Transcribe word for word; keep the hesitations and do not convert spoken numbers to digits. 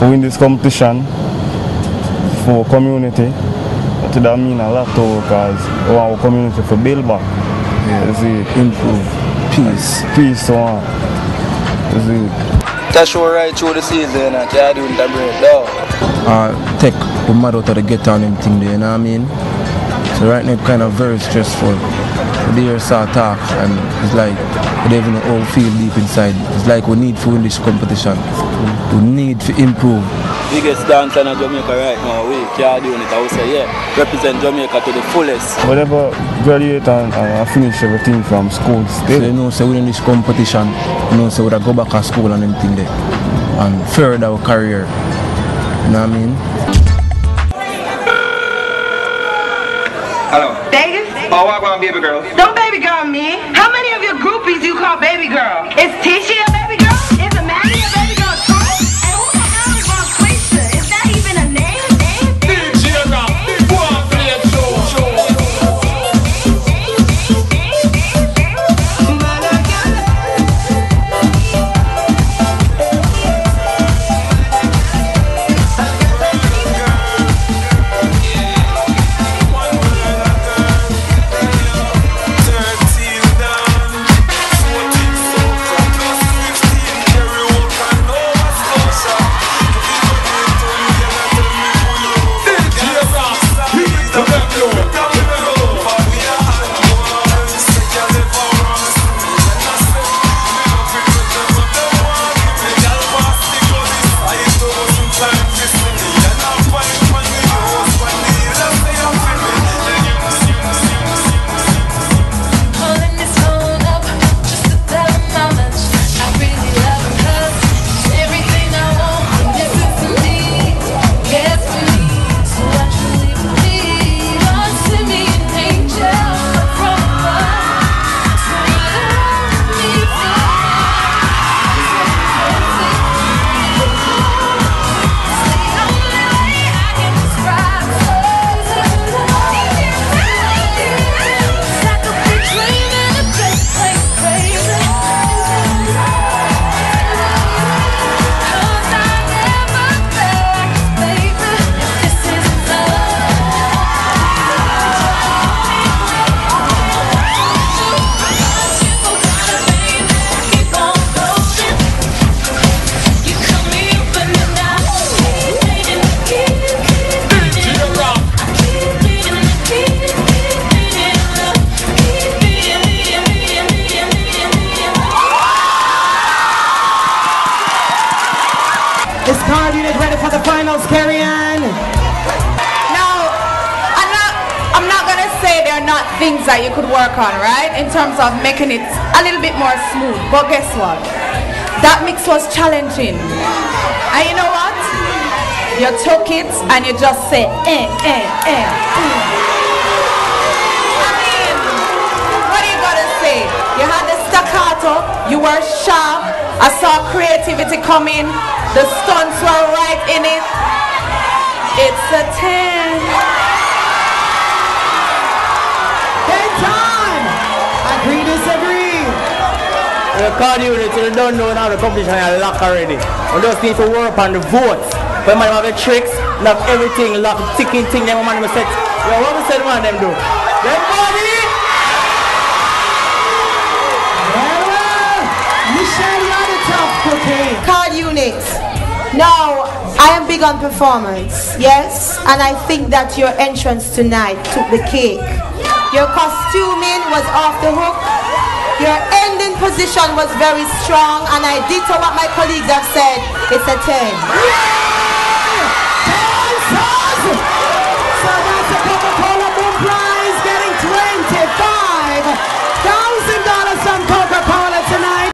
win this competition for community. That means a lot to because we want our community to build back. Yeah. You see, improve. Peace. Peace to one. You see. That show right through the season and you're doing the break down. Uh, take the mud out of the get on them thing there, you know what I mean? So right now it's kind of very stressful. The year start talk and it's like we don't even know how we feel deep inside. It's like we need to win this competition. We need to improve. Biggest dancer in Jamaica right now, we can't do it. I would say, yeah, represent Jamaica to the fullest. Whatever graduate and uh, finish everything from school still. So you know, so win this competition, you know, so we go back to school and everything there and further our career. You know what I mean? Hello. Vegas? Oh, I want baby girl. Don't baby girl me. How many of your groupies you call baby girl? Is Tisha a baby girl? Is Amanda a baby girl too? And who the hell is Marquisa? Is that even a name? Name? D J Rock, go on, play a show. Things that you could work on, right? In terms of making it a little bit more smooth. But guess what? That mix was challenging. And you know what? You took it and you just say, eh, eh, eh. Mm. I mean, what are you gonna say? You had the staccato, you were sharp, I saw creativity coming, the stunts were right in it. It's a ten. Agree, disagree. The card units, you don't know now the competition is locked already. We just need to work on the votes. When man have the tricks, lock everything, lock ticking thing, them man set. Yo, what we said man them do? Them body! Well, well, Michelle, you're the top cookie. Card units. Now, I am big on performance, yes, and I think that your entrance tonight took the cake. Your costuming was off the hook. Your ending position was very strong, and I did to what my colleagues have said. It's a ten.